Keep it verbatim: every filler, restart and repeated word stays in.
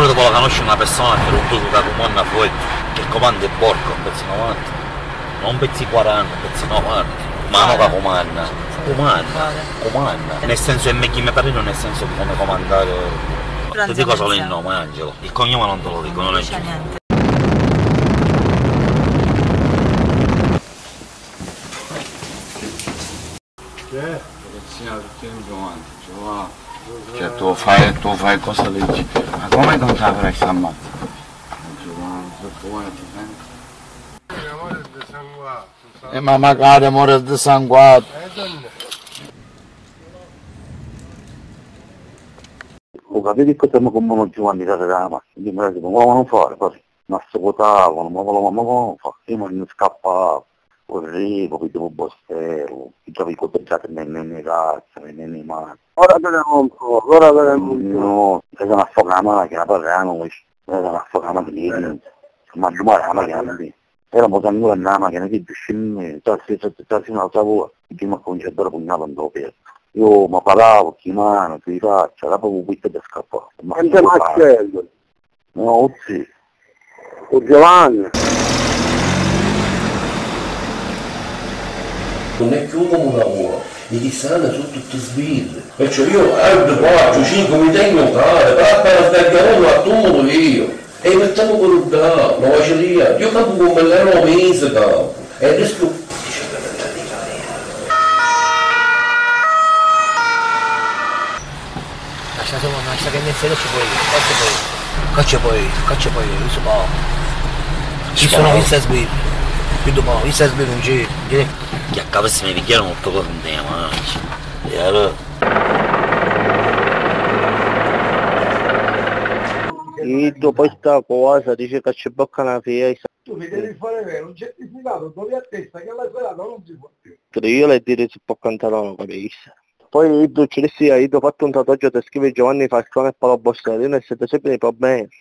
pure dopo la conosci una persona che non tu da comanda fuori, che comanda è porco, un pezzo novanta, non un pezzo quaranta, un pezzo novanta, ma non la comanda, comanda, comanda, nel senso è meglio mi pare, nel senso di come comandare, ti dico solo il nome Angelo, il cognome non te lo dico, non è niente. Che? Ragazzina tutti in giovane, giovane. Cioè tu fai, tu fai cosa leggi. Ma come non saprai sta ammazza? Giovane, se vuoi ti senti. Amore desanguato. Eh ma magari amore desanguato. Ho capito che stiamo con uno Giovanni da Rama, quindi mi dico, ma non fare, poi mi assicutavano, ma come fa? Io non scappavo. Correvo, vedevo Bostello, i giochi coteggiati nelle razze, nelle mani. Ora vediamo un po', ora vediamo un po'. No, se non affoga la macchina, parliamo, se non affoga la macchina, ma giocare la macchina lì. Era un po' ancora nella macchina, che scende, sta fino al lavoro, il primo cominciatore pugnava un po' aperto. Io mi parlavo, chi mano, chi faccia, dopo un po' di scappare. Anche Marcello. No, sì. O Giovanni. Non è più come un lavoro, i distranti sono tutti sbirri. Perciò io altro quattro, cinque mi tengo care, però appena sbagliamo la tumolo io. E mettiamo quello là, la vaceria, io capo come l'ero mese capo. E il rischio dice per vent'anni fa. Lascia solo, lascia che ne sei, ci puoi, caccia poi, caccia poi, caccia poi, io so po'. Ci sono i sesbi, più dopo, i sesbi non c'è, Che a capo se mi picchiano molto con te, ma e allora... E dopo questa cosa dice che ci bocca una festa. Tu mi devi fare vedere un certificato dove a testa che la serata non si può più. Io le dire si può cantare non capisci. Poi io ci io ho fatto un tatuaggio che scrive Giovanni Falcone e Paolo Bostello, io ne siete sempre nei problemi.